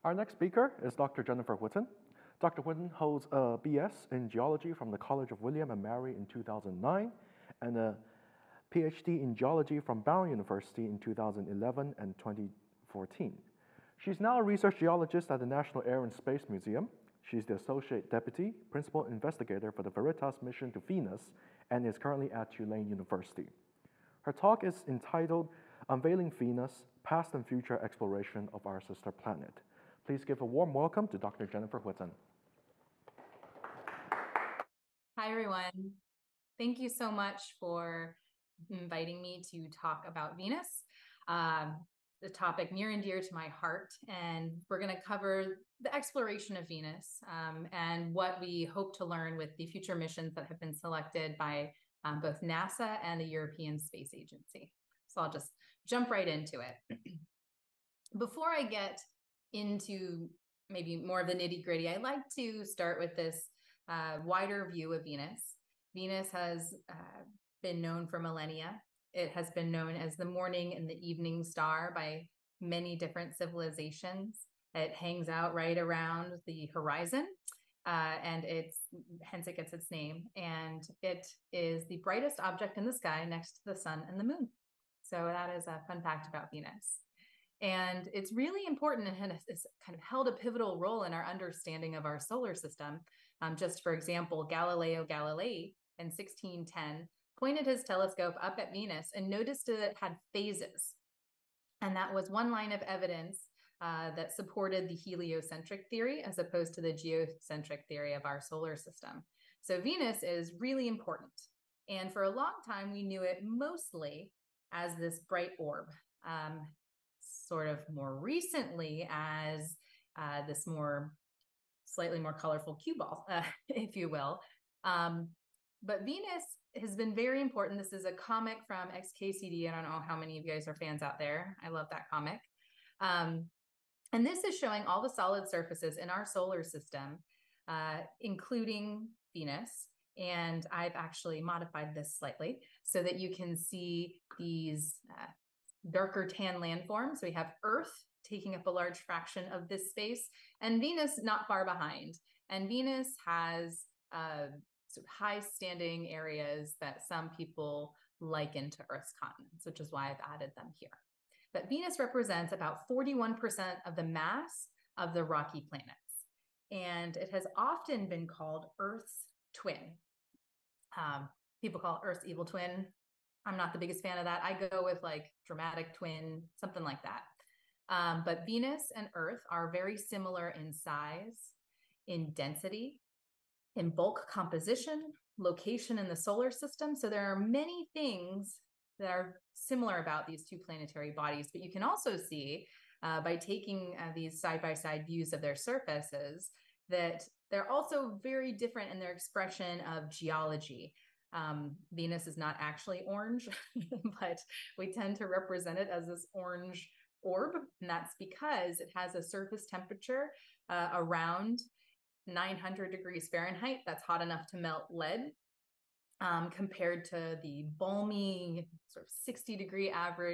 Our next speaker is Dr. Jennifer Whitten. Dr. Whitten holds a BS in geology from the College of William and Mary in 2009 and a PhD in geology from Brown University in 2011 and 2014. She's now a research geologist at the National Air and Space Museum. She's the Associate Deputy Principal Investigator for the Veritas mission to Venus and is currently at Tulane University. Her talk is entitled Unveiling Venus, Past and Future Exploration of Our Sister Planet. Please give a warm welcome to Dr. Jennifer Whitten. Hi, everyone. Thank you so much for inviting me to talk about Venus, the topic near and dear to my heart. And we're going to cover the exploration of Venus and what we hope to learn with the future missions that have been selected by both NASA and the European Space Agency. So I'll just jump right into it. Before I get into maybe more of the nitty-gritty, I'd like to start with this wider view of Venus. Venus has been known for millennia. It has been known as the morning and the evening star by many different civilizations. It hangs out right around the horizon, and hence it gets its name. And it is the brightest object in the sky next to the sun and the moon. So that is a fun fact about Venus. And it's really important and has kind of held a pivotal role in our understanding of our solar system. Just for example, Galileo Galilei in 1610 pointed his telescope up at Venus and noticed that it had phases. And that was one line of evidence that supported the heliocentric theory as opposed to the geocentric theory of our solar system. So Venus is really important. And for a long time, we knew it mostly as this bright orb, sort of more recently as this slightly more colorful cue ball, if you will. But Venus has been very important. This is a comic from XKCD. I don't know how many of you guys are fans out there. I love that comic. And this is showing all the solid surfaces in our solar system, including Venus. And I've actually modified this slightly so that you can see these darker tan landforms. So we have Earth taking up a large fraction of this space and Venus not far behind. And Venus has sort of high standing areas that some people liken to Earth's continents, which is why I've added them here. But Venus represents about 41% of the mass of the rocky planets. And it has often been called Earth's twin. People call it Earth's evil twin. I'm not the biggest fan of that. I go with like dramatic twin, something like that. But Venus and Earth are very similar in size, in density, in bulk composition, location in the solar system. So there are many things that are similar about these two planetary bodies, but you can also see by taking these side-by-side views of their surfaces that they're also very different in their expression of geology. Venus is not actually orange, but we tend to represent it as this orange orb. And that's because it has a surface temperature around 900 degrees Fahrenheit. That's hot enough to melt lead, compared to the balmy sort of 60 degree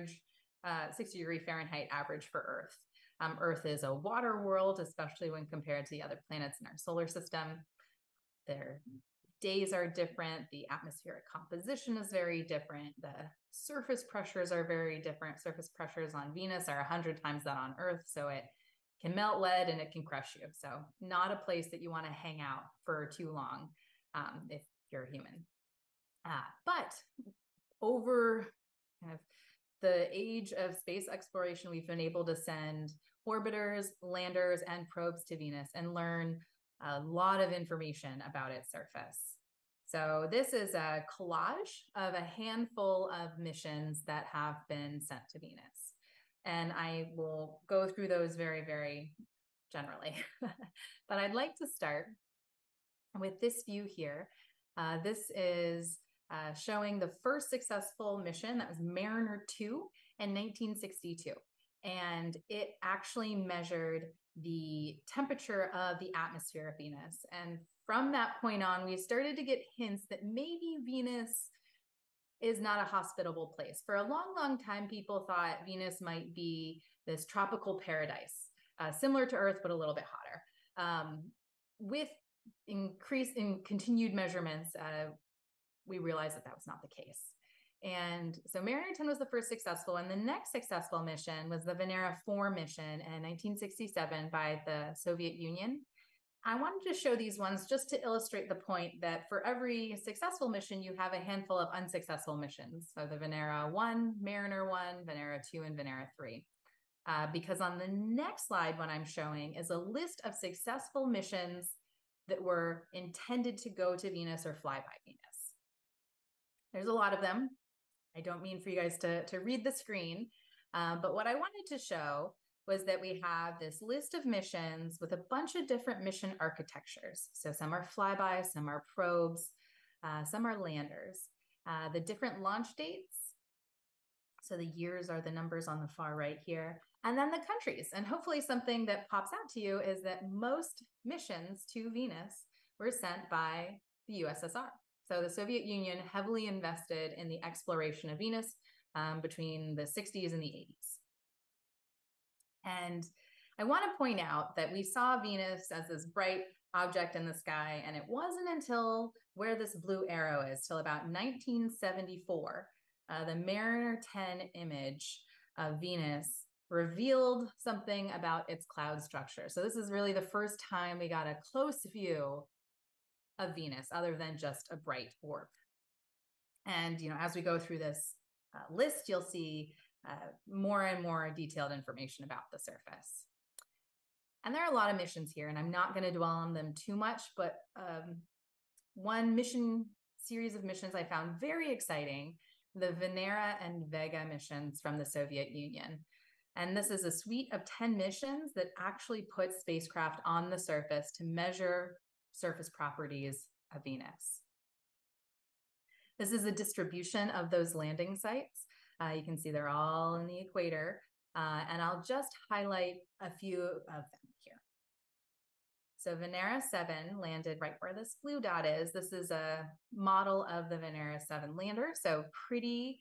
Fahrenheit average for Earth. Earth is a water world, especially when compared to the other planets in our solar system. Their days are different. The atmospheric composition is very different. The surface pressures are very different. Surface pressures on Venus are 100 times that on Earth. So it can melt lead and it can crush you. So not a place that you want to hang out for too long if you're a human. But over kind of the age of space exploration, we've been able to send orbiters, landers, and probes to Venus and learn a lot of information about its surface. So this is a collage of a handful of missions that have been sent to Venus. And I will go through those very, very generally. But I'd like to start with this view here. This is showing the first successful mission. That was Mariner 2 in 1962. And it actually measured the temperature of the atmosphere of Venus. And from that point on, we started to get hints that maybe Venus is not a hospitable place. For a long, long time, people thought Venus might be this tropical paradise similar to Earth, but a little bit hotter. With increase in continued measurements, we realized that that was not the case. And so Mariner 10 was the first successful, and the next successful mission was the Venera 4 mission in 1967 by the Soviet Union. I wanted to show these ones just to illustrate the point that for every successful mission, you have a handful of unsuccessful missions. So the Venera 1, Mariner 1, Venera 2, and Venera 3. Because on the next slide, what I'm showing is a list of successful missions that were intended to go to Venus or fly by Venus. There's a lot of them. I don't mean for you guys to read the screen, but what I wanted to show was that we have this list of missions with a bunch of different mission architectures. So some are flybys, some are probes, some are landers. The different launch dates, so the years are the numbers on the far right here, and then the countries. And hopefully something that pops out to you is that most missions to Venus were sent by the USSR. So the Soviet Union heavily invested in the exploration of Venus between the 60s and the 80s. And I want to point out that we saw Venus as this bright object in the sky, and it wasn't until where this blue arrow is, till about 1974, the Mariner 10 image of Venus revealed something about its cloud structure. So this is really the first time we got a close view of Venus, other than just a bright orb. And as we go through this list, you'll see more and more detailed information about the surface. And there are a lot of missions here, and I'm not going to dwell on them too much, but one series of missions I found very exciting, the Venera and Vega missions from the Soviet Union. And this is a suite of 10 missions that actually put spacecraft on the surface to measure surface properties of Venus. This is a distribution of those landing sites. You can see they're all in the equator, and I'll just highlight a few of them here. So Venera 7 landed right where this blue dot is. This is a model of the Venera 7 lander, so pretty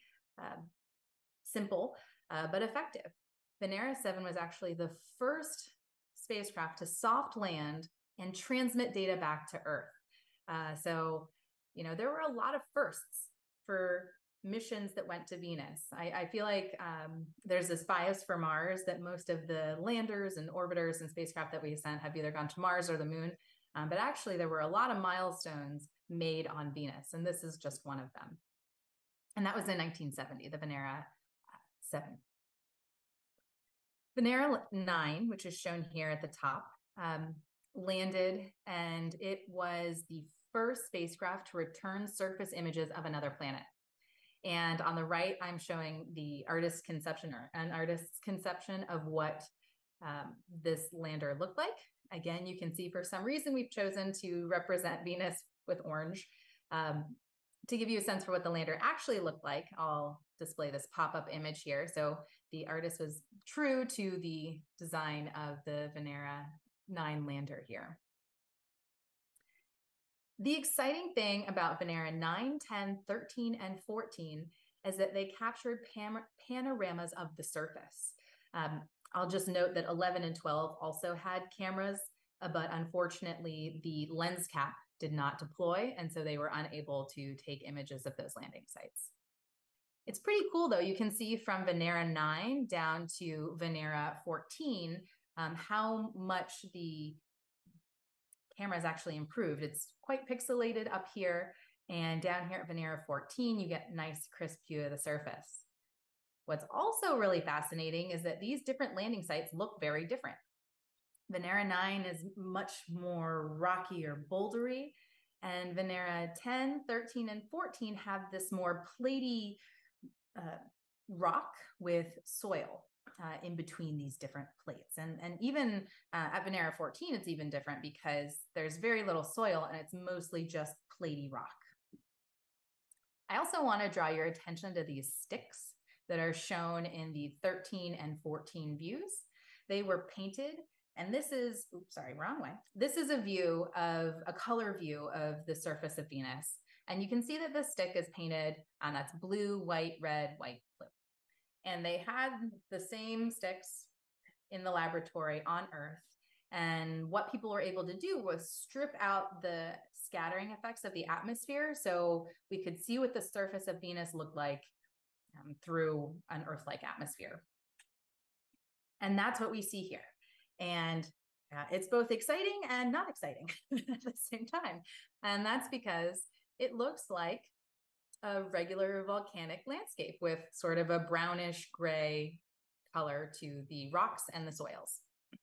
simple, but effective. Venera 7 was actually the first spacecraft to soft land and transmit data back to Earth. So, there were a lot of firsts for missions that went to Venus. I feel like there's this bias for Mars that most of the landers and orbiters and spacecraft that we sent have either gone to Mars or the moon. But actually, there were a lot of milestones made on Venus, and this is just one of them. And that was in 1970, the Venera 7. Venera 9, which is shown here at the top, landed, and it was the first spacecraft to return surface images of another planet. And on the right, I'm showing the artist's conception, or an artist's conception of what this lander looked like. Again, you can see for some reason we've chosen to represent Venus with orange. To give you a sense for what the lander actually looked like, I'll display this pop-up image here. So the artist was true to the design of the Venera 9 lander here. The exciting thing about Venera 9, 10, 13, and 14 is that they captured panoramas of the surface. I'll just note that 11 and 12 also had cameras, but unfortunately the lens cap did not deploy, and so they were unable to take images of those landing sites. It's pretty cool though. You can see from Venera 9 down to Venera 14 how much the camera has actually improved. It's quite pixelated up here, and down here at Venera 14, you get a nice crisp view of the surface. What's also really fascinating is that these different landing sites look very different. Venera 9 is much more rocky or bouldery, and Venera 10, 13, and 14 have this more platy rock with soil in between these different plates. And even at Venera 14, it's even different because there's very little soil and it's mostly just platy rock. I also want to draw your attention to these sticks that are shown in the 13 and 14 views. They were painted, and this is, oops, sorry, wrong way. This is a color view of the surface of Venus. And you can see that the stick is painted, and that's blue, white, red, white, blue. And they had the same sticks in the laboratory on Earth. And what people were able to do was strip out the scattering effects of the atmosphere so we could see what the surface of Venus looked like through an Earth-like atmosphere. And that's what we see here. And it's both exciting and not exciting at the same time. And that's because it looks like a regular volcanic landscape with sort of a brownish gray color to the rocks and the soils.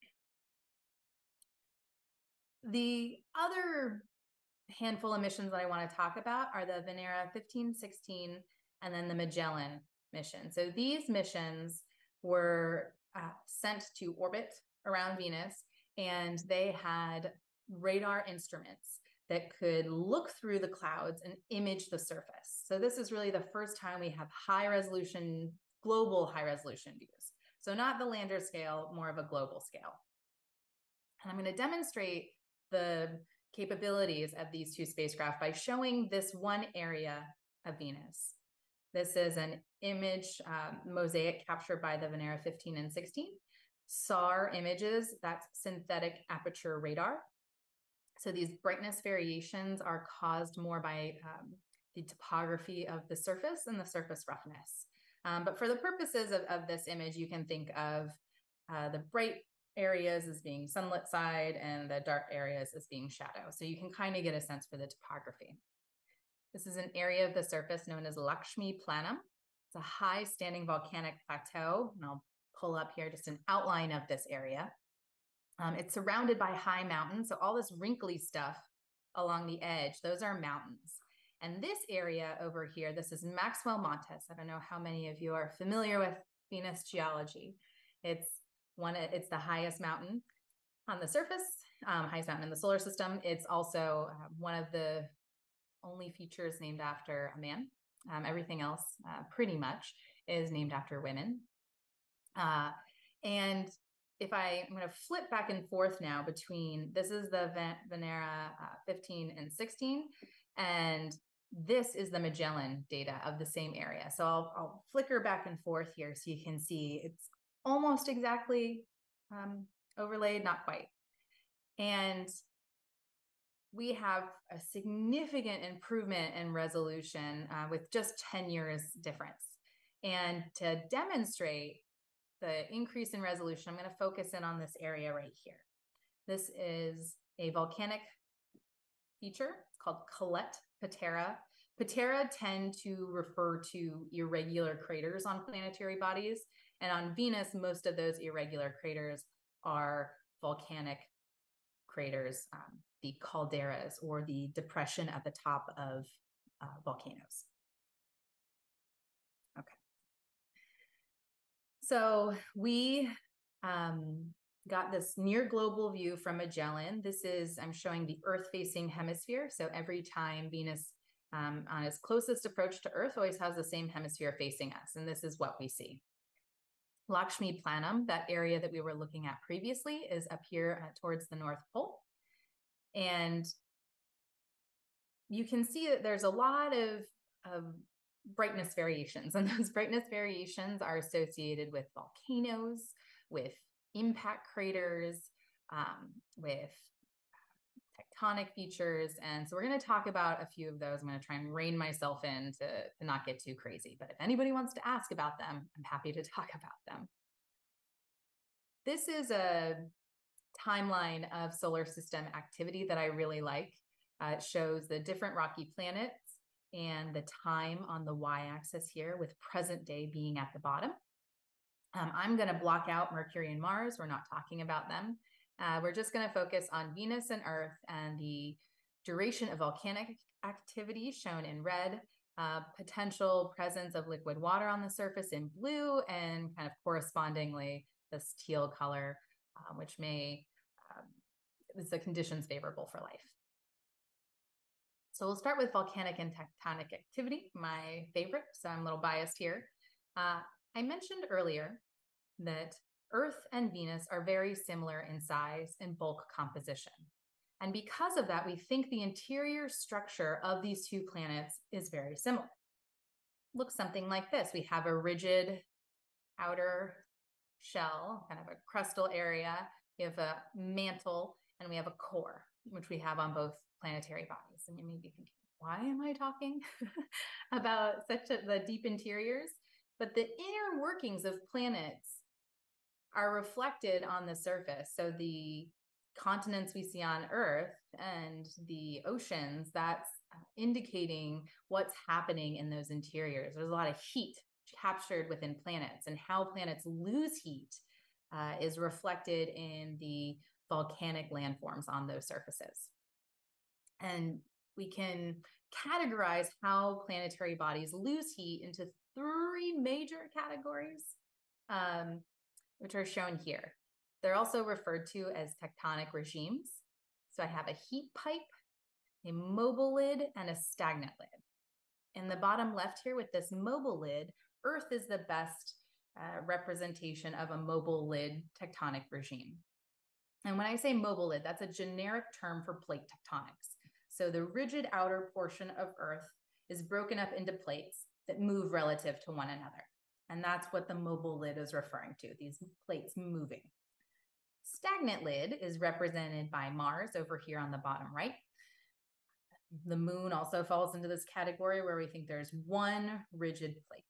The other handful of missions that I want to talk about are the Venera 15, 16, and then the Magellan mission. So these missions were sent to orbit around Venus, and they had radar instruments that could look through the clouds and image the surface. So this is really the first time we have high resolution, global high resolution views. So not the lander scale, more of a global scale. And I'm going to demonstrate the capabilities of these two spacecraft by showing this one area of Venus. This is an image mosaic captured by the Venera 15 and 16. SAR images, that's synthetic aperture radar. So these brightness variations are caused more by the topography of the surface and the surface roughness. But for the purposes of this image, you can think of the bright areas as being sunlit side and the dark areas as being shadow. So you can kind of get a sense for the topography. This is an area of the surface known as Lakshmi Planum. It's a high standing volcanic plateau, and I'll pull up here just an outline of this area. It's surrounded by high mountains, so all this wrinkly stuff along the edge, those are mountains. And this area over here, this is Maxwell Montes. I don't know how many of you are familiar with Venus geology. It's the highest mountain on the surface, highest mountain in the solar system. It's also one of the only features named after a man. Everything else pretty much is named after women. And if I'm going to flip back and forth now between, this is the Venera 15 and 16, and this is the Magellan data of the same area. So I'll flicker back and forth here so you can see it's almost exactly overlaid, not quite. And we have a significant improvement in resolution with just 10 years difference. And to demonstrate the increase in resolution, I'm going to focus in on this area right here. This is a volcanic feature called Colette Patera. Patera tend to refer to irregular craters on planetary bodies. And on Venus, most of those irregular craters are volcanic craters, the calderas, or the depression at the top of volcanoes. Okay. So we got this near global view from Magellan. This is, I'm showing the Earth-facing hemisphere. So every time Venus on its closest approach to Earth always has the same hemisphere facing us. And this is what we see. Lakshmi Planum, that area that we were looking at previously, is up here towards the North Pole. And you can see that there's a lot of brightness variations, and those brightness variations are associated with volcanoes, with impact craters, with tectonic features. And so we're going to talk about a few of those. I'm going to try and rein myself in to not get too crazy. But if anybody wants to ask about them, I'm happy to talk about them. This is a timeline of solar system activity that I really like. It shows the different rocky planets and the time on the y-axis here, with present day being at the bottom. I'm going to block out Mercury and Mars. We're not talking about them. We're just going to focus on Venus and Earth and the duration of volcanic activity shown in red, potential presence of liquid water on the surface in blue, and kind of correspondingly this teal color, which is the conditions favorable for life. So we'll start with volcanic and tectonic activity, my favorite, so I'm a little biased here. I mentioned earlier that Earth and Venus are very similar in size and bulk composition. And because of that, we think the interior structure of these two planets is very similar. Looks something like this. We have a rigid outer shell, kind of a crustal area. We have a mantle, and we have a core, which we have on both planetary bodies. And you may be thinking, why am I talking about the deep interiors? But the inner workings of planets are reflected on the surface. So the continents we see on Earth and the oceans, that's indicating what's happening in those interiors. There's a lot of heat captured within planets, and how planets lose heat is reflected in the volcanic landforms on those surfaces. And we can categorize how planetary bodies lose heat into 3 major categories, which are shown here. They're also referred to as tectonic regimes. So I have a heat pipe, a mobile lid, and a stagnant lid. In the bottom left here with this mobile lid, Earth is the best representation of a mobile lid tectonic regime. And when I say mobile lid, that's a generic term for plate tectonics. So the rigid outer portion of Earth is broken up into plates that move relative to one another. And that's what the mobile lid is referring to, these plates moving. Stagnant lid is represented by Mars over here on the bottom right. The moon also falls into this category where we think there's one rigid plate,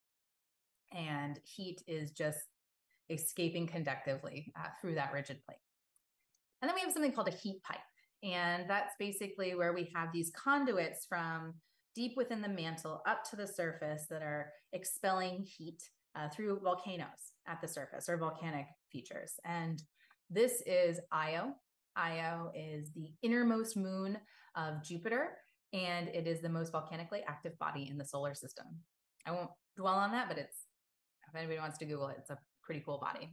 and heat is just escaping conductively through that rigid plate. And then we have something called a heat pipe. And that's basically where we have these conduits from deep within the mantle up to the surface that are expelling heat through volcanoes at the surface, or volcanic features. And this is Io. Io is the innermost moon of Jupiter, and it is the most volcanically active body in the solar system. I won't dwell on that, but if anybody wants to Google it, it's a pretty cool body.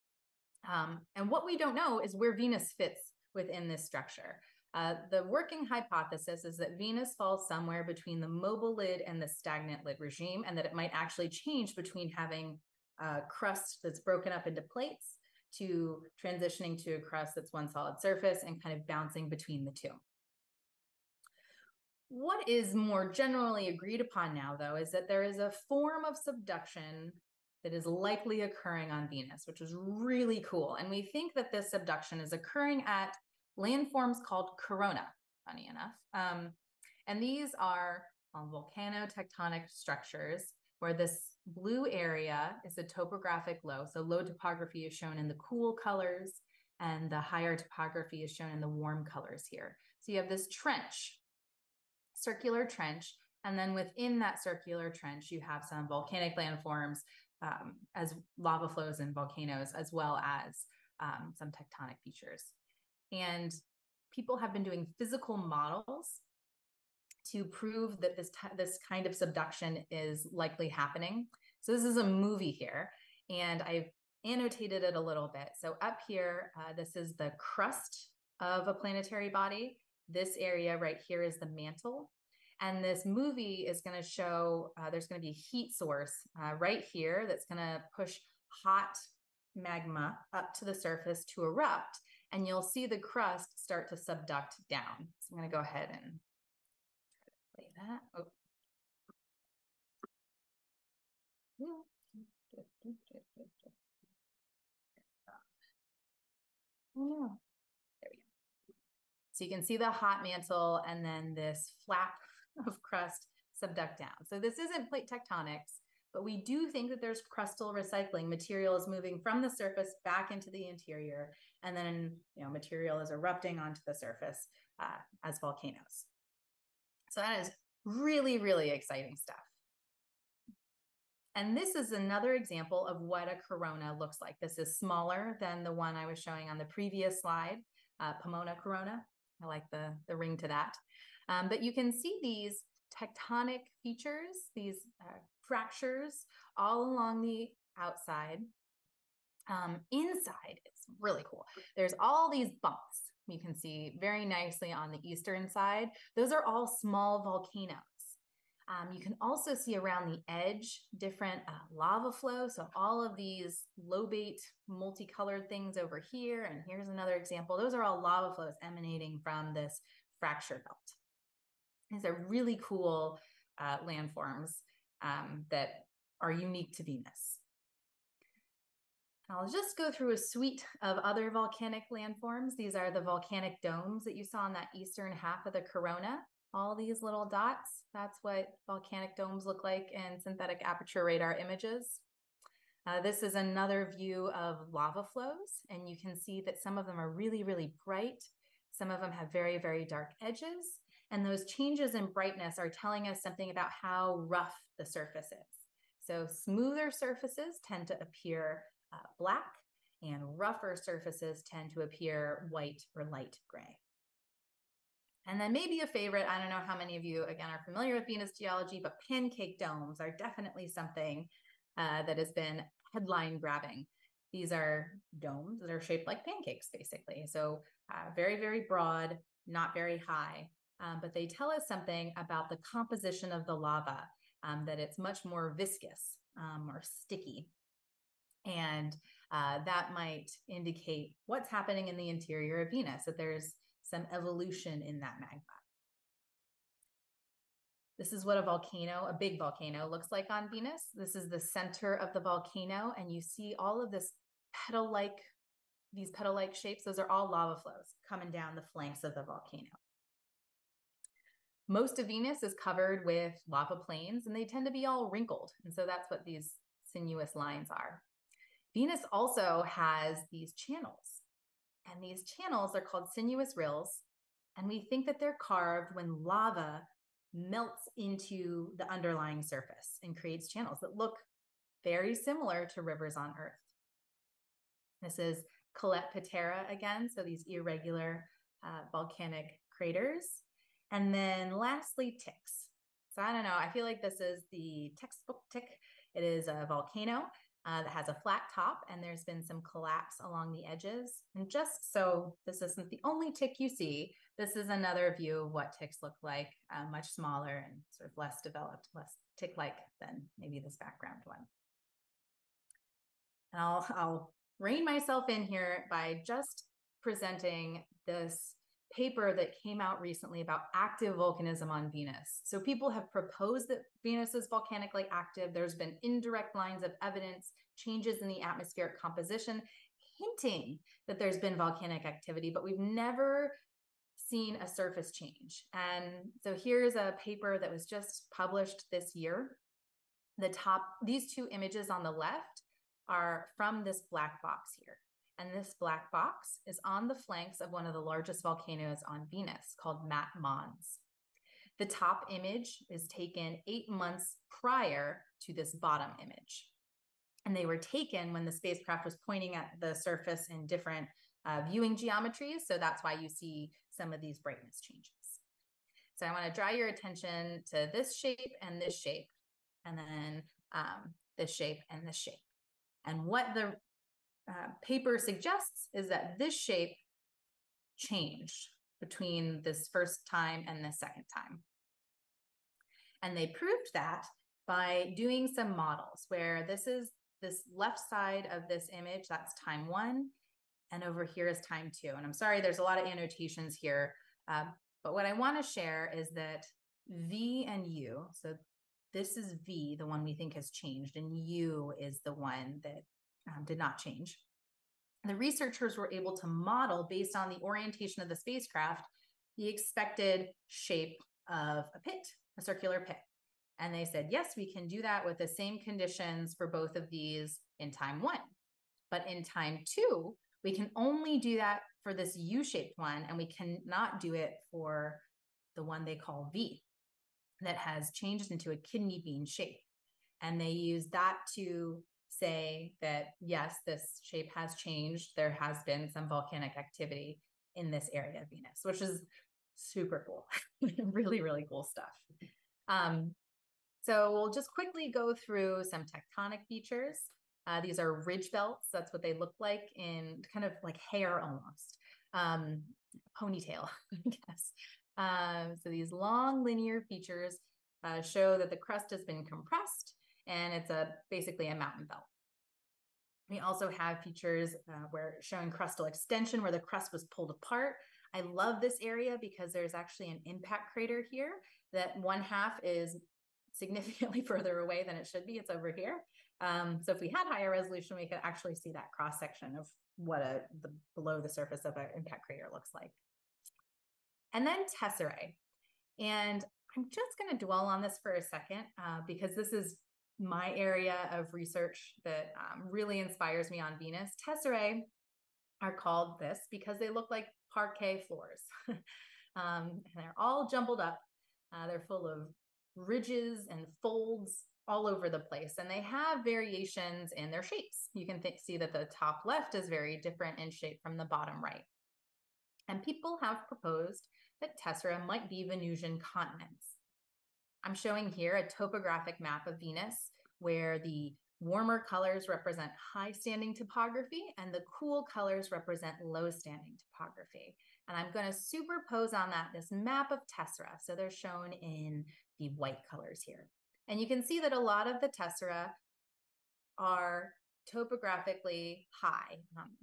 And what we don't know is where Venus fits within this structure. The working hypothesis is that Venus falls somewhere between the mobile lid and the stagnant lid regime, and that it might actually change between having a crust that's broken up into plates to transitioning to a crust that's one solid surface and kind of bouncing between the two. What is more generally agreed upon now, though, is that there is a form of subduction that is likely occurring on Venus, which is really cool. And we think that this subduction is occurring at landforms called corona, funny enough. And these are volcanotectonic structures where this blue area is a topographic low. So low topography is shown in the cool colors, and the higher topography is shown in the warm colors here. So you have this trench, circular trench, and then within that circular trench, you have some volcanic landforms as lava flows and volcanoes, as well as some tectonic features. And people have been doing physical models to prove that this kind of subduction is likely happening. So this is a movie here, and I've annotated it a little bit. So up here, this is the crust of a planetary body. This area right here is the mantle. And this movie is going to show there's going to be a heat source right here that's going to push hot magma up to the surface to erupt. And you'll see the crust start to subduct down. So I'm going to go ahead and play that. Oh. Yeah. There we go. So you can see the hot mantle and then this flap of crust subduct down. So this isn't plate tectonics, but we do think that there's crustal recycling. Material is moving from the surface back into the interior, and then material is erupting onto the surface as volcanoes. So that is really, really exciting stuff. And this is another example of what a corona looks like. This is smaller than the one I was showing on the previous slide, Pomona corona. I like the ring to that. But you can see these tectonic features, these fractures all along the outside. Inside, it's really cool. There's all these bumps you can see very nicely on the eastern side. Those are all small volcanoes. You can also see around the edge different lava flow. So all of these lobate multicolored things over here, and here's another example. Those are all lava flows emanating from this fracture belt. These are really cool landforms that are unique to Venus. I'll just go through a suite of other volcanic landforms. These are the volcanic domes that you saw in that eastern half of the corona. All these little dots, that's what volcanic domes look like in synthetic aperture radar images. This is another view of lava flows, and you can see that some of them are really, really bright. Some of them have very, very dark edges, and those changes in brightness are telling us something about how rough the surface is. So smoother surfaces tend to appear black, and rougher surfaces tend to appear white or light gray. And then maybe a favorite, I don't know how many of you, again, are familiar with Venus geology, but pancake domes are definitely something that has been headline grabbing. These are domes that are shaped like pancakes, basically. So very, very broad, not very high, but they tell us something about the composition of the lava, that it's much more viscous or sticky. And that might indicate what's happening in the interior of Venus, that there's some evolution in that magma. This is what a volcano, a big volcano, looks like on Venus. This is the center of the volcano, and you see all of this these petal-like shapes. Those are all lava flows coming down the flanks of the volcano. Most of Venus is covered with lava plains, and they tend to be all wrinkled. And so that's what these sinuous lines are. Venus also has these channels, and these channels are called sinuous rills, and we think that they're carved when lava melts into the underlying surface and creates channels that look very similar to rivers on Earth. This is Colette Patera again, so these irregular volcanic craters. And then lastly, ticks. So I don't know, I feel like this is the textbook tick. It is a volcano that has a flat top, and there's been some collapse along the edges. And just so this isn't the only tick you see, this is another view of what ticks look like, much smaller and sort of less developed, less tick-like than maybe this background one. And I'll rein myself in here by just presenting this paper that came out recently about active volcanism on Venus. So people have proposed that Venus is volcanically active. There's been indirect lines of evidence, changes in the atmospheric composition, hinting that there's been volcanic activity, but we've never seen a surface change. And so here's a paper that was just published this year. These two images on the left are from this black box here. And this black box is on the flanks of one of the largest volcanoes on Venus called Mat Mons. The top image is taken 8 months prior to this bottom image. And they were taken when the spacecraft was pointing at the surface in different viewing geometries. So that's why you see some of these brightness changes. So I want to draw your attention to this shape, and then this shape and this shape. And what the paper suggests is that this shape changed between this first time and the second time. And they proved that by doing some models where this left side of this image, that's time 1, and over here is time 2. And I'm sorry, there's a lot of annotations here, but what I want to share is that V and U, so this is V, the one we think has changed, and U is the one that did not change. The researchers were able to model, based on the orientation of the spacecraft, the expected shape of a pit, a circular pit. And they said, yes, we can do that with the same conditions for both of these in time 1. But in time 2, we can only do that for this U-shaped one, and we cannot do it for the one they call V, that has changed into a kidney bean shape. And they use that to say that, yes, this shape has changed. There has been some volcanic activity in this area of Venus, which is super cool. Really, really cool stuff. So we'll just quickly go through some tectonic features. These are ridge belts. That's what they look like, in kind of like hair almost. Ponytail, I guess. So these long linear features show that the crust has been compressed, and it's basically a mountain belt. We also have features where showing crustal extension, where the crust was pulled apart. I love this area because there's actually an impact crater here that one half is significantly further away than it should be. It's over here. So if we had higher resolution, we could actually see that cross section of what below the surface of an impact crater looks like. And then tesserae. And I'm just going to dwell on this for a second because this is my area of research that really inspires me on Venus. Tesserae are called this because they look like parquet floors. And they're all jumbled up. They're full of ridges and folds all over the place, and they have variations in their shapes. You can see that the top left is very different in shape from the bottom right. And people have proposed that tesserae might be Venusian continents. I'm showing here a topographic map of Venus where the warmer colors represent high-standing topography and the cool colors represent low-standing topography. And I'm going to superpose on that this map of tesserae. So they're shown in the white colors here. And you can see that a lot of the tesserae are topographically high.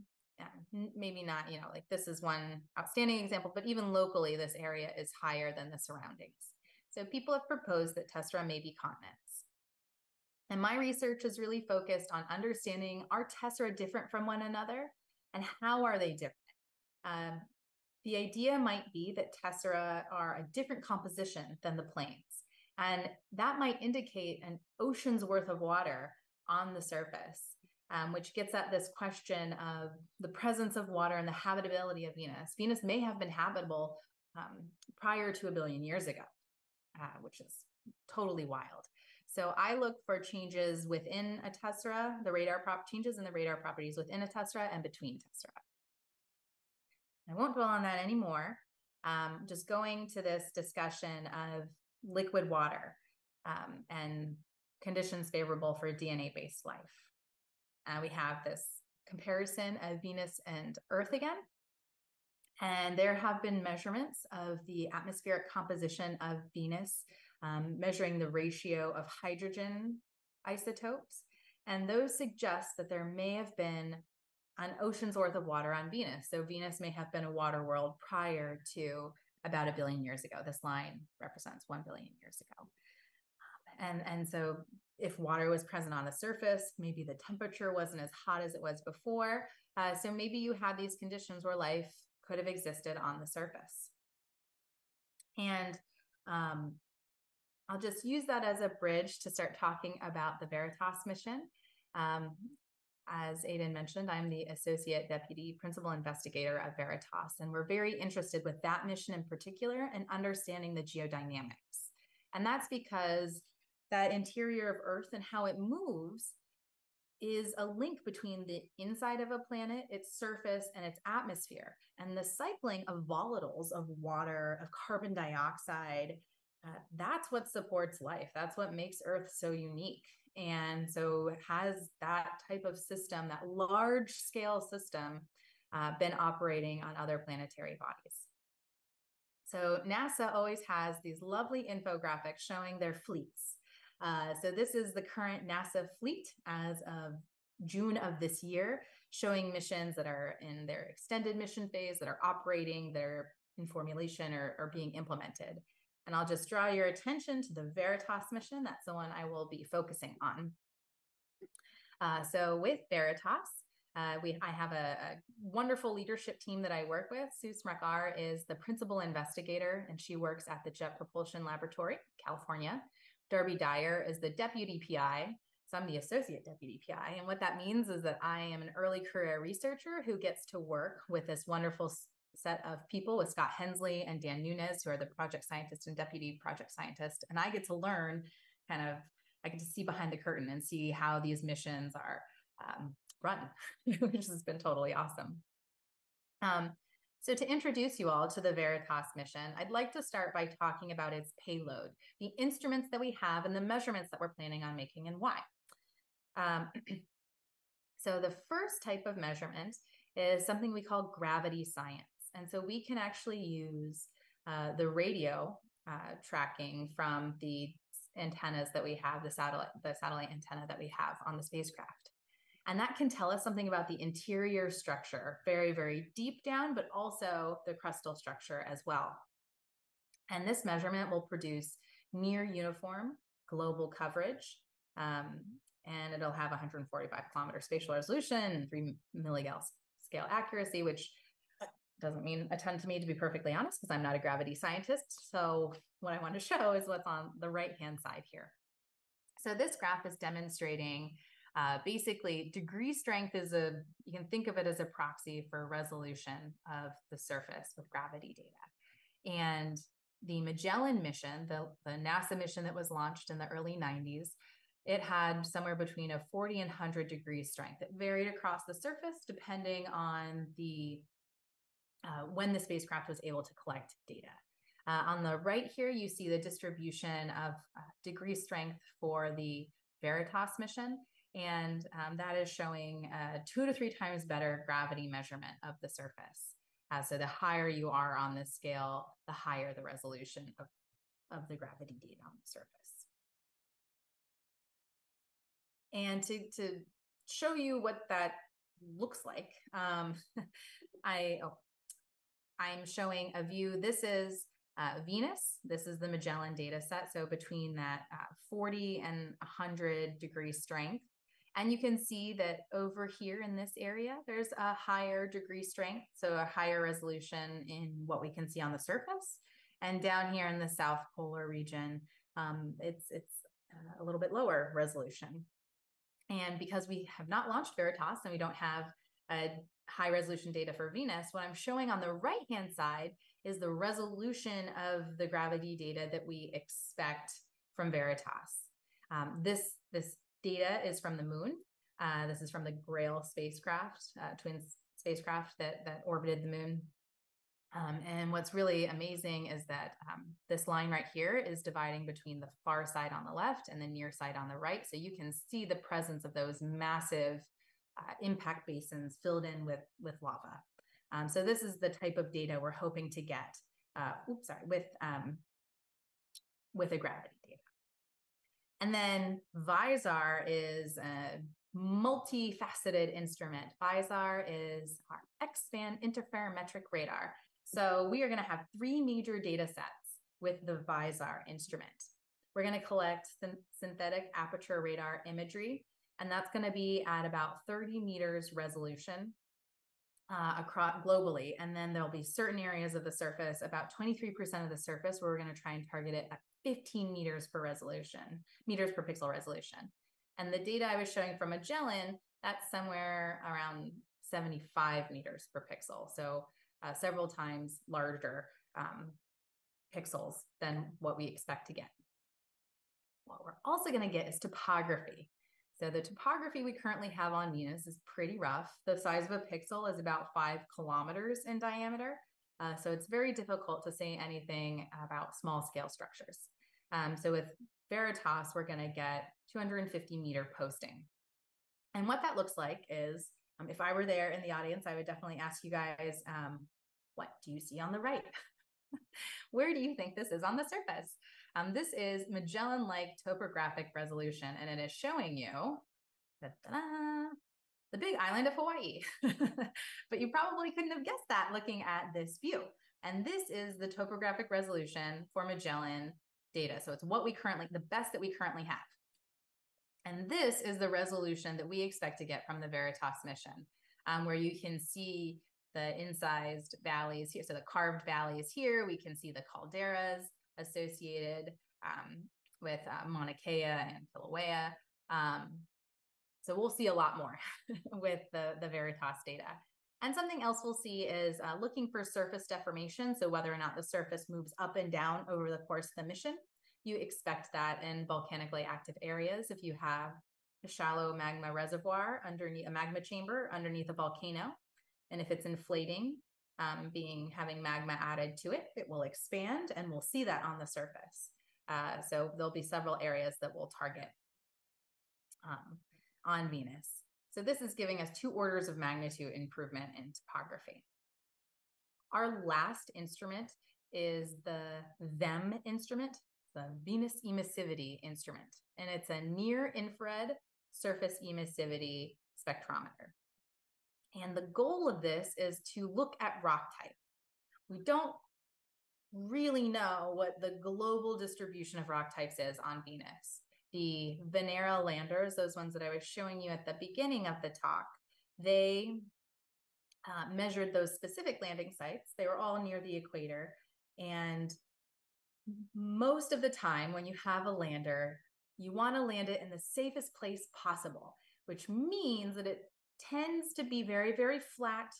Maybe not, like this is one outstanding example, but even locally, this area is higher than the surroundings. So people have proposed that tesserae may be continents. And my research is really focused on understanding, are tesserae different from one another? And how are they different? The idea might be that tesserae are a different composition than the plains. And that might indicate an ocean's worth of water on the surface, which gets at this question of the presence of water and the habitability of Venus. Venus may have been habitable prior to 1 billion years ago, which is totally wild. So I look for changes within a tessera, changes in the radar properties within a tessera and between tessera. I won't dwell on that anymore. Just going to this discussion of liquid water and conditions favorable for DNA-based life. We have this comparison of Venus and Earth again. And there have been measurements of the atmospheric composition of Venus, measuring the ratio of hydrogen isotopes. And those suggest that there may have been an ocean's worth of water on Venus. So Venus may have been a water world prior to about 1 billion years ago. This line represents 1 billion years ago. And so if water was present on the surface, maybe the temperature wasn't as hot as it was before. So maybe you had these conditions where life could have existed on the surface. And I'll just use that as a bridge to start talking about the Veritas mission. As Aidan mentioned, I'm the Associate Deputy Principal Investigator of Veritas, and we're very interested with that mission in particular and understanding the geodynamics. And that's because that interior of Earth and how it moves is a link between the inside of a planet, its surface, and its atmosphere. And the cycling of volatiles, of water, of carbon dioxide, that's what supports life. That's what makes Earth so unique. And so has that type of system, that large scale system, been operating on other planetary bodies. So NASA always has these lovely infographics showing their fleets. So this is the current NASA fleet as of June of this year, showing missions that are in their extended mission phase, that are operating, that are in formulation or being implemented. And I'll just draw your attention to the Veritas mission. That's the one I will be focusing on. So with Veritas, I have a wonderful leadership team that I work with. Sue Smrekar is the principal investigator, and she works at the Jet Propulsion Laboratory, California. Darby Dyer is the deputy PI, so I'm the associate deputy PI. And what that means is that I am an early career researcher who gets to work with this wonderful set of people with Scott Hensley and Dan Nunes, who are the project scientist and deputy project scientist. And I get to learn I get to see behind the curtain and see how these missions are run, which has been totally awesome. So to introduce you all to the Veritas mission, I'd like to start by talking about its payload, the instruments that we have and the measurements that we're planning on making and why. So the first type of measurement is something we call gravity science. And so we can actually use the radio tracking from the antennas that we have, the satellite antenna that we have on the spacecraft. And that can tell us something about the interior structure, very, very deep down, but also the crustal structure as well. And this measurement will produce near uniform global coverage. and it'll have 145 kilometer spatial resolution and 3 milligauss scale accuracy, which doesn't mean a ton to me, to be perfectly honest, because I'm not a gravity scientist. So what I want to show is what's on the right-hand side here. So this graph is demonstrating basically degree strength is you can think of it as a proxy for resolution of the surface with gravity data. And the Magellan mission, the NASA mission that was launched in the early 90s, it had somewhere between a 40 and 100 degree strength. It varied across the surface depending on the when the spacecraft was able to collect data. On the right here, you see the distribution of degree strength for the Veritas mission, and that is showing 2 to 3 times better gravity measurement of the surface. So the higher you are on this scale, the higher the resolution of the gravity data on the surface. And to show you what that looks like, I'm showing a view. This is Venus. This is the Magellan data set. So between that 40 and 100 degree strength. And you can see that over here in this area, there's a higher degree strength, so a higher resolution in what we can see on the surface. And down here in the South Polar region, it's a little bit lower resolution. And because we have not launched Veritas and we don't have high resolution data for Venus, what I'm showing on the right-hand side is the resolution of the gravity data that we expect from Veritas. This data is from the moon. This is from the Grail spacecraft, twin spacecraft that orbited the moon. And what's really amazing is that this line right here is dividing between the far side on the left and the near side on the right. So you can see the presence of those massive impact basins filled in with lava. So this is the type of data we're hoping to get with a gravity data. And then VISAR is a multifaceted instrument. VISAR is our X-band interferometric radar. So we are going to have 3 major data sets with the VISAR instrument. We're going to collect synthetic aperture radar imagery, and that's going to be at about 30 meters resolution across globally. And then there'll be certain areas of the surface, about 23% of the surface, where we're going to try and target it at 15 meters per pixel resolution. And the data I was showing from Magellan, that's somewhere around 75 meters per pixel. So several times larger pixels than what we expect to get. What we're also going to get is topography. So the topography we currently have on Venus is pretty rough. The size of a pixel is about 5 kilometers in diameter. So it's very difficult to say anything about small scale structures. So with Veritas, we're going to get 250 meter posting. And what that looks like is, if I were there in the audience, I would definitely ask you guys, what do you see on the right? Where do you think this is on the surface? This is Magellan-like topographic resolution, and it is showing you the big island of Hawaii. But you probably couldn't have guessed that looking at this view. And this is the topographic resolution for Magellan data. So it's the best that we currently have. And this is the resolution that we expect to get from the Veritas mission, where you can see the incised valleys here. So the carved valleys here, we can see the calderas associated with Mauna Kea and Kilauea. So we'll see a lot more with the Veritas data. And something else we'll see is looking for surface deformation. So whether or not the surface moves up and down over the course of the mission. You expect that in volcanically active areas. If you have a shallow magma reservoir underneath a magma chamber underneath a volcano, and if it's inflating, having magma added to it, it will expand, and we'll see that on the surface. So there'll be several areas that we'll target on Venus. So this is giving us 2 orders of magnitude improvement in topography. Our last instrument is the VEM instrument, the Venus Emissivity Instrument, and it's a near-infrared surface emissivity spectrometer. And the goal of this is to look at rock type. We don't really know what the global distribution of rock types is on Venus. the Venera landers, those ones that I was showing you at the beginning of the talk, they measured those specific landing sites. They were all near the equator. And most of the time when you have a lander, you want to land it in the safest place possible, which means that it tends to be very, very flat,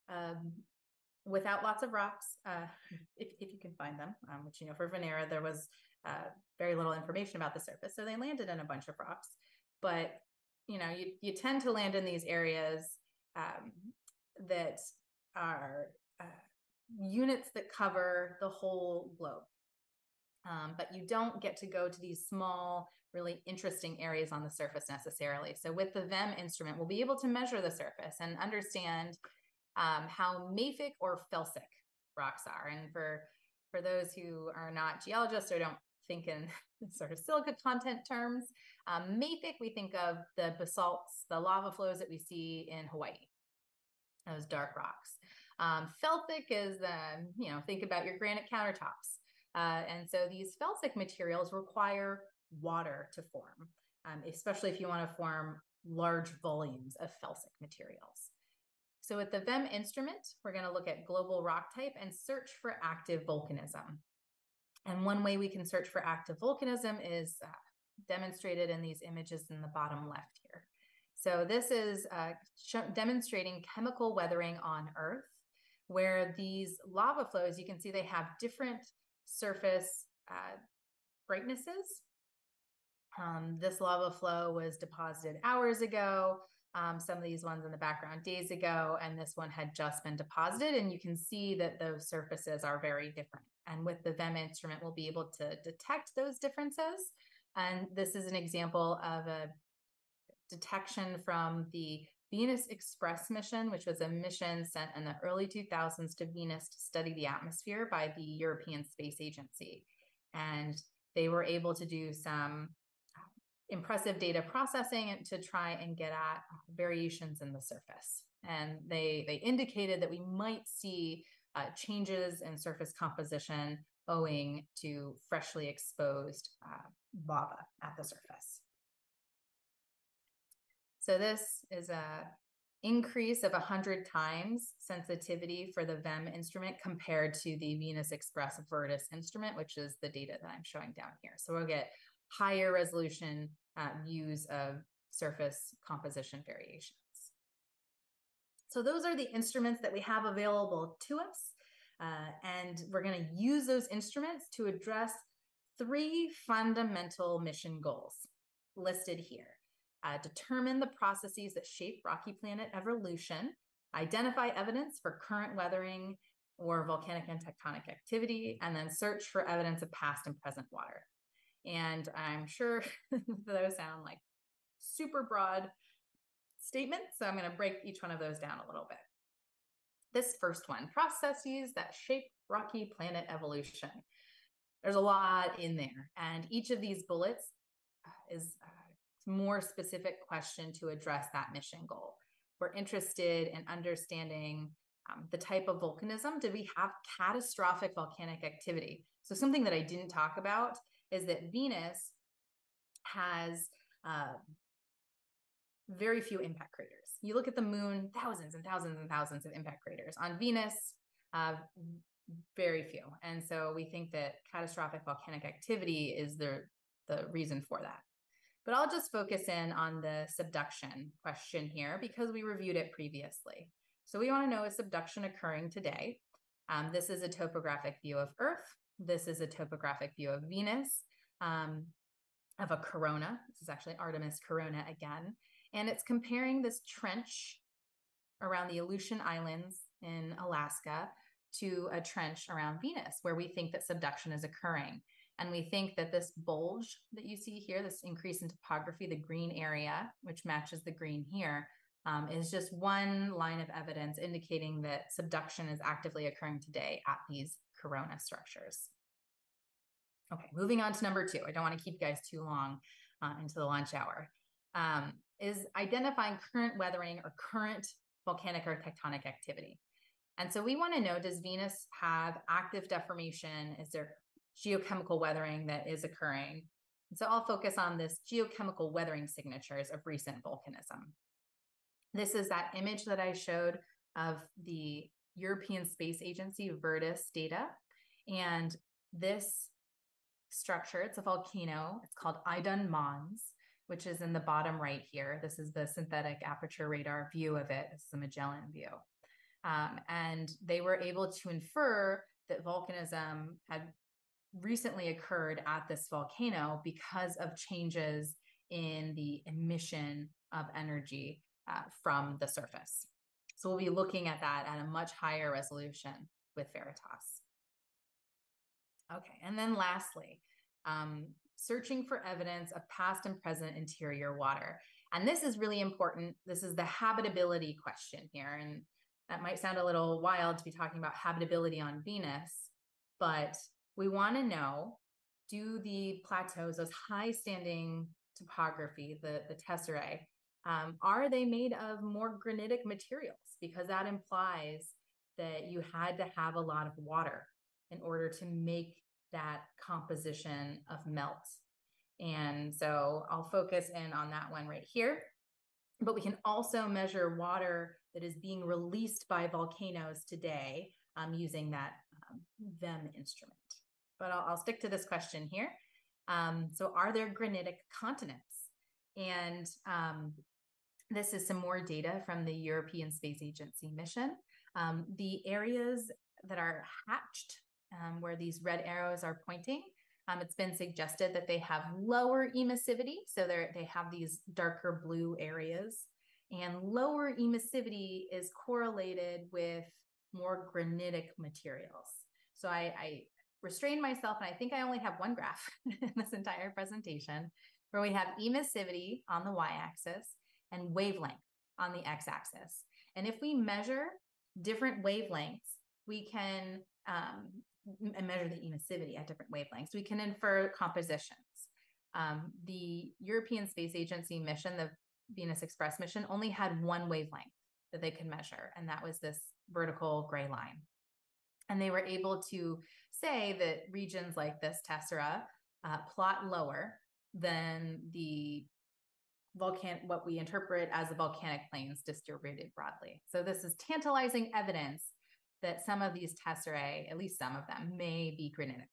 without lots of rocks, if you can find them, which, for Venera, there was very little information about the surface. So they landed in a bunch of rocks, but, you tend to land in these areas that are units that cover the whole globe. But you don't get to go to these small, really interesting areas on the surface necessarily. So with the VEM instrument, we'll be able to measure the surface and understand how mafic or felsic rocks are. And for those who are not geologists or don't think in sort of silica content terms, mafic, we think of the basalts, the lava flows that we see in Hawaii, those dark rocks. Felsic is, think about your granite countertops. And so these felsic materials require water to form, especially if you want to form large volumes of felsic materials. So with the VEM instrument, we're going to look at global rock type and search for active volcanism. And one way we can search for active volcanism is demonstrated in these images in the bottom left here. So this is demonstrating chemical weathering on Earth, where these lava flows, you can see they have different surface brightnesses. This lava flow was deposited hours ago. Some of these ones in the background days ago, and this one had just been deposited, and you can see that those surfaces are very different. And with the VEM instrument, we'll be able to detect those differences. And this is an example of a detection from the Venus Express mission, which was a mission sent in the early 2000s to Venus to study the atmosphere by the European Space Agency. And they were able to do some impressive data processing to try and get at variations in the surface. And they indicated that we might see changes in surface composition owing to freshly exposed lava at the surface. So this is a increase of 100 times sensitivity for the VEM instrument compared to the Venus Express Virtus instrument, which is the data that I'm showing down here. So we'll get higher resolution views of surface composition variations. So those are the instruments that we have available to us. And we're going to use those instruments to address 3 fundamental mission goals listed here. Determine the processes that shape rocky planet evolution, identify evidence for current weathering or volcanic and tectonic activity, and then search for evidence of past and present water. And I'm sure those sound like super broad statements, so I'm going to break each one of those down a little bit. This first one, processes that shape rocky planet evolution. There's a lot in there, and each of these bullets is a more specific question to address that mission goal. We're interested in understanding the type of volcanism. Did we have catastrophic volcanic activity? So something that I didn't talk about is that Venus has very few impact craters. You look at the moon, thousands and thousands and thousands of impact craters. On Venus, very few. And so we think that catastrophic volcanic activity is the reason for that. But I'll just focus in on the subduction question here because we reviewed it previously. So we want to know, is subduction occurring today? This is a topographic view of Earth. This is a topographic view of Venus, of a corona. This is actually Artemis Corona again. And it's comparing this trench around the Aleutian Islands in Alaska to a trench around Venus, where we think that subduction is occurring. And we think that this bulge that you see here, this increase in topography, the green area, which matches the green here, is just one line of evidence indicating that subduction is actively occurring today at these corona structures. Okay, moving on to number 2. I don't want to keep you guys too long into the lunch hour. Is identifying current weathering or current volcanic or tectonic activity. And so we want to know, does Venus have active deformation? Is there geochemical weathering that is occurring? So I'll focus on this geochemical weathering signatures of recent volcanism. This is that image that I showed of the European Space Agency VIRTUS data. And this structure, it's a volcano, it's called Idun Mons, which is in the bottom right here. This is the synthetic aperture radar view of it. This is a Magellan view. And they were able to infer that volcanism had recently occurred at this volcano because of changes in the emission of energy from the surface. So we'll be looking at that at a much higher resolution with Veritas. Okay, and then lastly, searching for evidence of past and present interior water. And this is really important. This is the habitability question here. And that might sound a little wild to be talking about habitability on Venus, but we want to know, do the plateaus, those high standing topography, the tesserae, are they made of more granitic materials? Because that implies that you had to have a lot of water in order to make that composition of melt. And so I'll focus in on that one right here. But we can also measure water that is being released by volcanoes today using that VEM instrument. But I'll stick to this question here. So are there granitic continents? And this is some more data from the European Space Agency mission. The areas that are hatched, where these red arrows are pointing, it's been suggested that they have lower emissivity. So they have these darker blue areas. And lower emissivity is correlated with more granitic materials. So I restrained myself, and I think I only have one graph in this entire presentation, where we have emissivity on the y-axis and wavelength on the x-axis. And if we measure different wavelengths, we can measure the emissivity at different wavelengths. We can infer compositions. The European Space Agency mission, the Venus Express mission, only had one wavelength that they could measure, and that was this vertical gray line. And they were able to say that regions like this tessera plot lower than the what we interpret as the volcanic plains distributed broadly. So this is tantalizing evidence that some of these tesserae, at least some of them, may be granitic.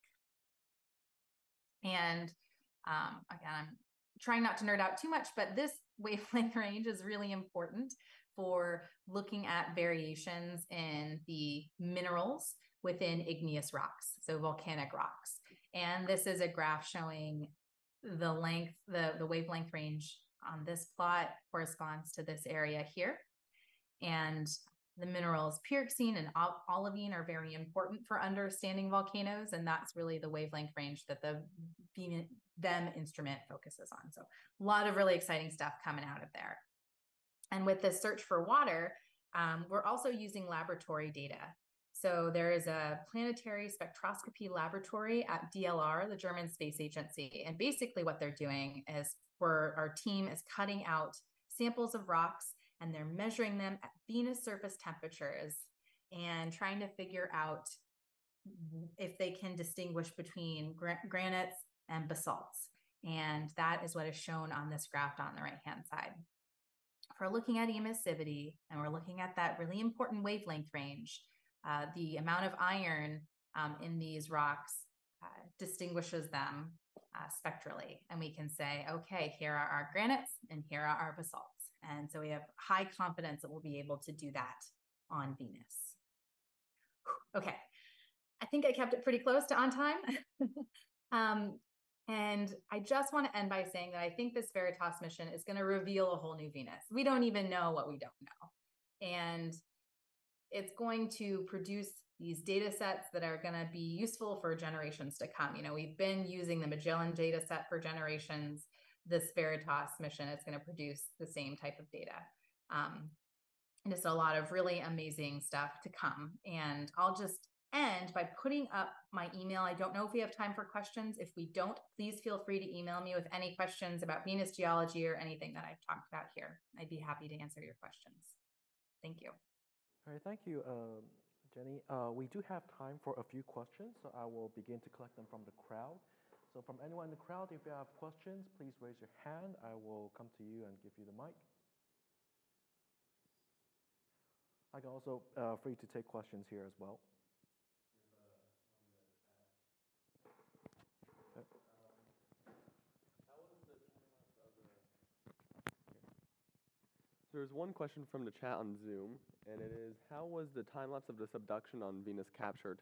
And again, I'm trying not to nerd out too much, but this wavelength range is really important for looking at variations in the minerals within igneous rocks, so volcanic rocks. And this is a graph showing the length, the wavelength range on this plot corresponds to this area here. And the minerals pyroxene and olivine are very important for understanding volcanoes, and that's really the wavelength range that the VEM instrument focuses on. So a lot of really exciting stuff coming out of there. And with this search for water, we're also using laboratory data. So there is a planetary spectroscopy laboratory at DLR, the German Space Agency. And basically what they're doing is our team is cutting out samples of rocks, and they're measuring them at Venus surface temperatures and trying to figure out if they can distinguish between granites and basalts. And that is what is shown on this graph on the right-hand side. If we're looking at emissivity and we're looking at that really important wavelength range, the amount of iron in these rocks distinguishes them spectrally. And we can say, okay, here are our granites and here are our basalts. And so we have high confidence that we'll be able to do that on Venus. Okay, I think I kept it pretty close to on time. And I just want to end by saying that I think this Veritas mission is going to reveal a whole new Venus. We don't even know what we don't know. And it's going to produce these data sets that are going to be useful for generations to come. You know, we've been using the Magellan data set for generations. This Veritas mission is going to produce the same type of data. And just a lot of really amazing stuff to come. And I'll just end by putting up my email. I don't know if we have time for questions. If we don't, please feel free to email me with any questions about Venus geology or anything that I've talked about here. I'd be happy to answer your questions. Thank you. All right, thank you, Jenny. We do have time for a few questions, so I will begin to collect them from the crowd. So from anyone in the crowd, if you have questions, please raise your hand. I will come to you and give you the mic. I can also free to take questions here as well. There's one question from the chat on Zoom, and it is, how was the time lapse of the subduction on Venus captured?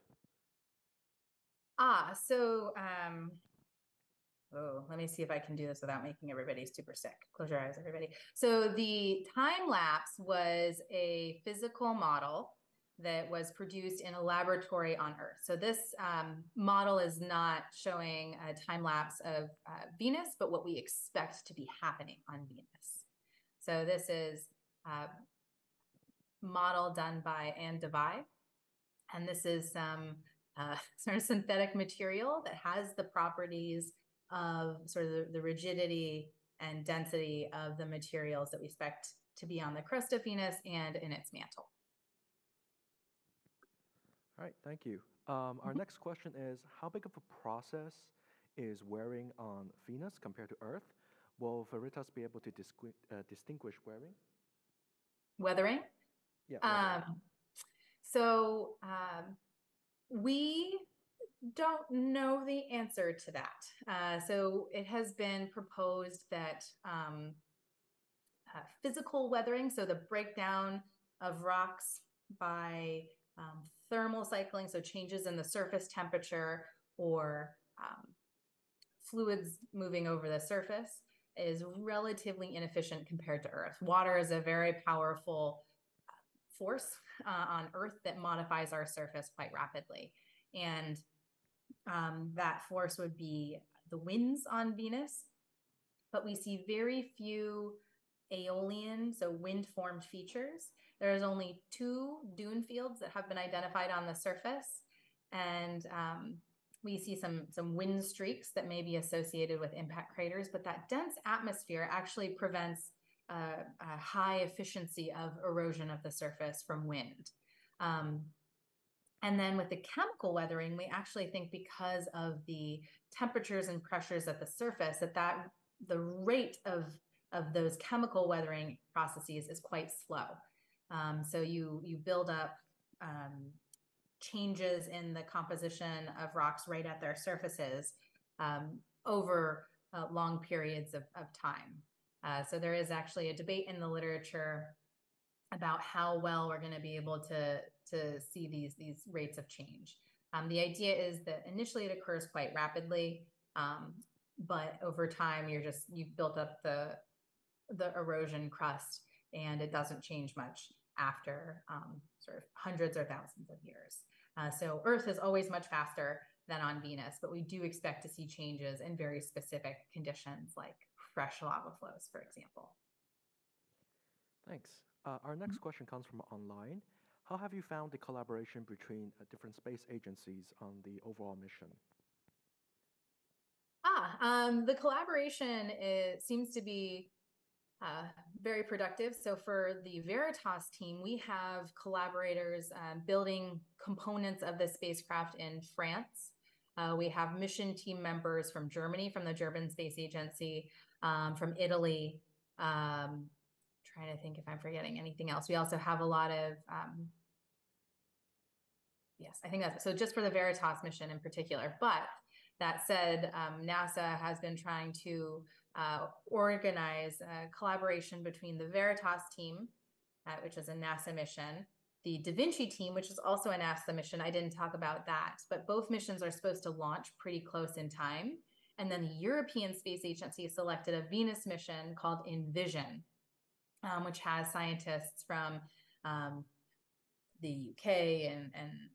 Let me see if I can do this without making everybody super sick. Close your eyes, everybody. So the time lapse was a physical model that was produced in a laboratory on Earth. So this model is not showing a time lapse of Venus, but what we expect to be happening on Venus. So this is a model done by Anne Devay, and this is some sort of synthetic material that has the properties of sort of the rigidity and density of the materials that we expect to be on the crust of Venus and in its mantle. All right, thank you. Our next question is, how big of a process is wearing on Venus compared to Earth? Will Veritas be able to distinguish wearing? Weathering? Yeah. Weathering. We don't know the answer to that. So it has been proposed that physical weathering, so the breakdown of rocks by thermal cycling, so changes in the surface temperature or fluids moving over the surface, is relatively inefficient compared to Earth. Water is a very powerful force on Earth that modifies our surface quite rapidly. And that force would be the winds on Venus, but we see very few aeolian, so wind-formed features. There's only 2 dune fields that have been identified on the surface, and we see some wind streaks that may be associated with impact craters, but that dense atmosphere actually prevents a high efficiency of erosion of the surface from wind. And then with the chemical weathering, we actually think because of the temperatures and pressures at the surface, that the rate of those chemical weathering processes is quite slow. So you build up changes in the composition of rocks right at their surfaces over long periods of time. So there is actually a debate in the literature about how well we're going to be able to see these rates of change. The idea is that initially it occurs quite rapidly, but over time you've built up the erosion crust, and it doesn't change much after sort of hundreds or thousands of years. So Earth is always much faster than on Venus, but we do expect to see changes in very specific conditions like fresh lava flows, for example. Thanks. Our next question comes from online. How have you found the collaboration between different space agencies on the overall mission? The collaboration seems to be very productive. So for the Veritas team, we have collaborators building components of the spacecraft in France. We have mission team members from Germany, from the German Space Agency, from Italy. Trying to think if I'm forgetting anything else. We also have a lot of, yes, I think that's, so just for the Veritas mission in particular. But that said, NASA has been trying to organize a collaboration between the Veritas team, which is a NASA mission, the Da Vinci team, which is also a NASA mission. I didn't talk about that, but both missions are supposed to launch pretty close in time. And then the European Space Agency selected a Venus mission called Envision, which has scientists from the UK and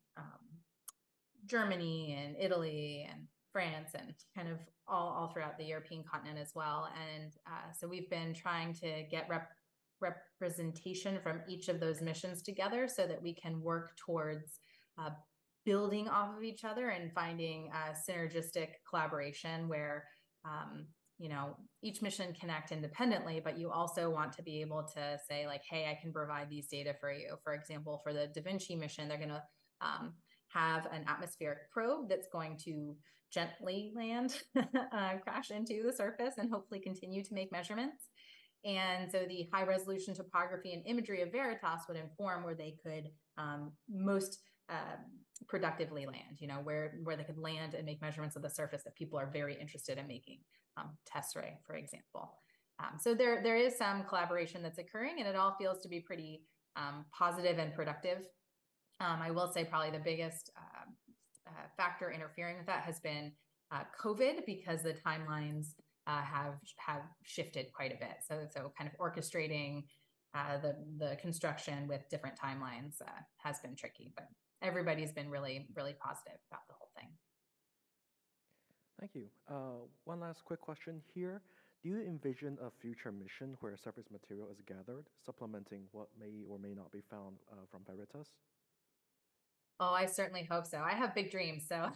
Germany and Italy and France and kind of all throughout the European continent as well. And so we've been trying to get representation from each of those missions together so that we can work towards building off of each other and finding a synergistic collaboration where you know, each mission can act independently, but you also want to be able to say like, hey, I can provide these data for you. For example, for the Da Vinci mission, they're going to have an atmospheric probe that's going to gently land, crash into the surface, and hopefully continue to make measurements. And so the high resolution topography and imagery of Veritas would inform where they could most productively land, where they could land and make measurements of the surface that people are very interested in making, tesserae, for example. So there is some collaboration that's occurring, and it all feels to be pretty positive and productive. I will say probably the biggest factor interfering with that has been COVID, because the timelines have shifted quite a bit. So kind of orchestrating the construction with different timelines has been tricky, but everybody's been really, really positive about the whole thing. Thank you. One last quick question here. Do you envision a future mission where surface material is gathered, supplementing what may or may not be found from Veritas? Oh, I certainly hope so. I have big dreams. So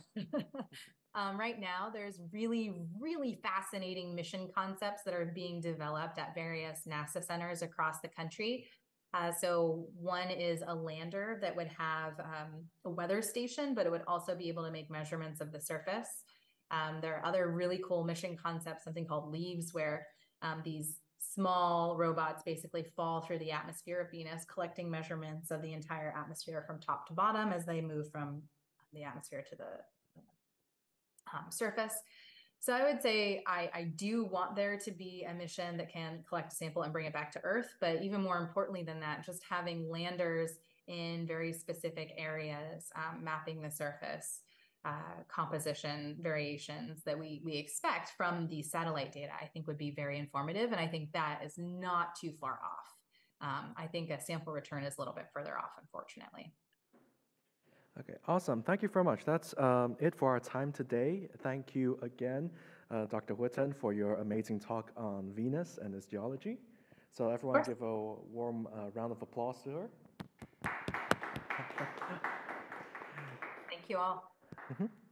right now, there's really, really fascinating mission concepts that are being developed at various NASA centers across the country. So one is a lander that would have a weather station, but it would also be able to make measurements of the surface. There are other really cool mission concepts, something called Leaves, where these small robots basically fall through the atmosphere of Venus, collecting measurements of the entire atmosphere from top to bottom as they move from the atmosphere to the surface. So I would say I do want there to be a mission that can collect a sample and bring it back to Earth. But even more importantly than that, just having landers in very specific areas, mapping the surface, composition variations that we expect from the satellite data, I think would be very informative. And I think that is not too far off. I think a sample return is a little bit further off, unfortunately. Okay, awesome. Thank you very much. That's it for our time today. Thank you again, Dr. Whitten, for your amazing talk on Venus and its geology. So everyone give a warm round of applause to her. Thank you all. Mm-hmm.